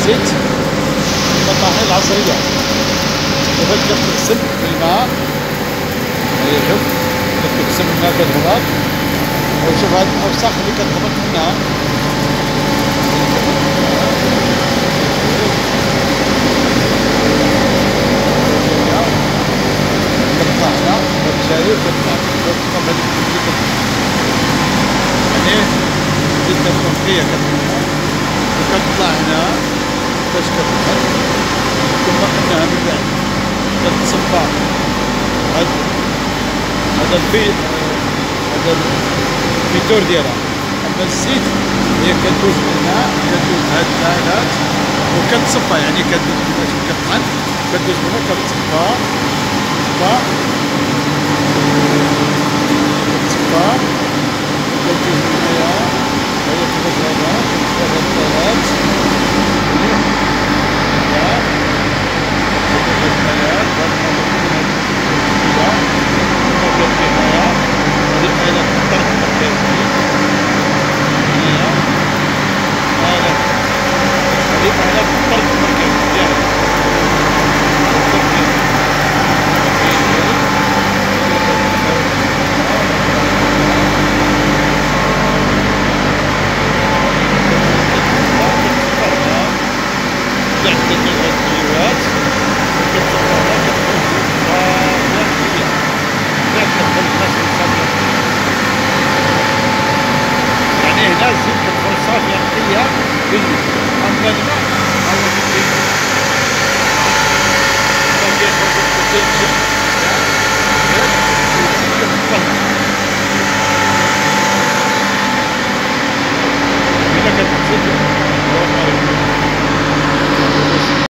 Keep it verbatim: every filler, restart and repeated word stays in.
الزيت المطاحن العصرية وهي كتغسل بالماء. هي شوف كتغسل بالماء كتهبط، وشوف هاد الأوساخ اللي كتهبط منها كتطلع هنا كتشاري وكتطلع كتبقى بهاد الشكل. يعني جدا تنقية كتكون وكتطلع هنا باش كتدخل كما قلنا من بعد كتصفى هاد هذا البي هذا الفيتور ديالها. اما الزيت هي كدوز بالماء كدوز هاد الدائرات وكتصفى، يعني كدوز باش كطحن كدوز بالماء كتصفى تصفى كتصفى كدوز